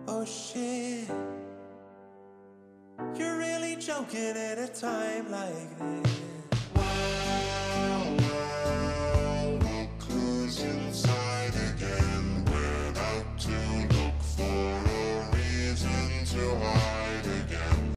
Oh shit, you're really joking at a time like this.